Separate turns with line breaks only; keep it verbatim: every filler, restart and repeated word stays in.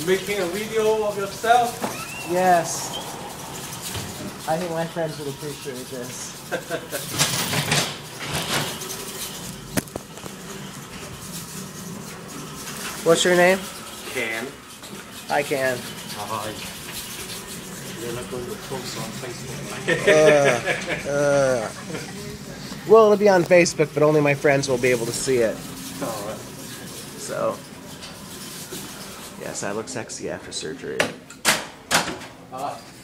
Making a video of yourself?
Yes. I think my friends would appreciate this. What's your name?
Ken.
Hi, Ken.
Hi. You're not going to post on Facebook.
uh, uh. Well, it'll be on Facebook, but only my friends will be able to see it.
Alright.
So, yes, I look sexy after surgery.
Ah.